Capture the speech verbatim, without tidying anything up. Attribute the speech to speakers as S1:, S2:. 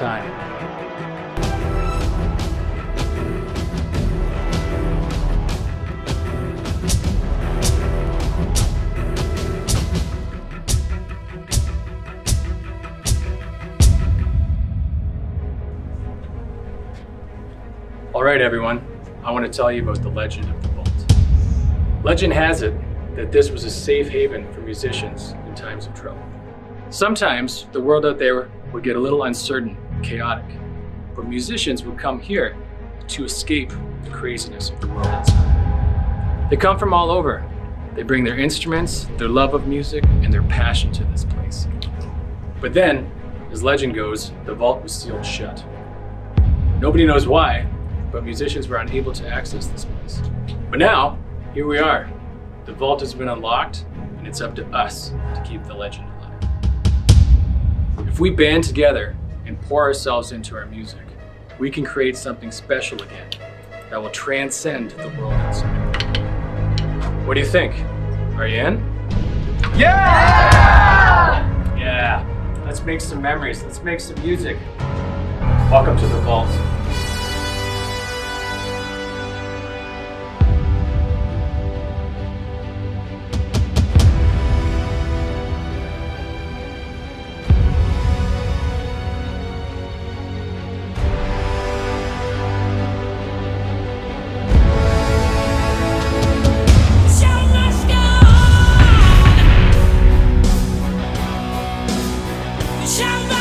S1: time. All right, everyone, I want to tell you about the legend of the vault. Legend has it that this was a safe haven for musicians in times of trouble. Sometimes the world out there would get a little uncertain and chaotic, but musicians would come here to escape the craziness of the world outside. They come from all over. They bring their instruments, their love of music, and their passion to this place. But then, as legend goes, the vault was sealed shut. Nobody knows why, but musicians were unable to access this place. But now, here we are. The vault has been unlocked, and it's up to us to keep the legend alive. If we band together and pour ourselves into our music, we can create something special again that will transcend the world outside. What do you think? Are you in?
S2: Yeah!
S1: Yeah. Let's make some memories. Let's make some music. Welcome to the vault.
S3: Shall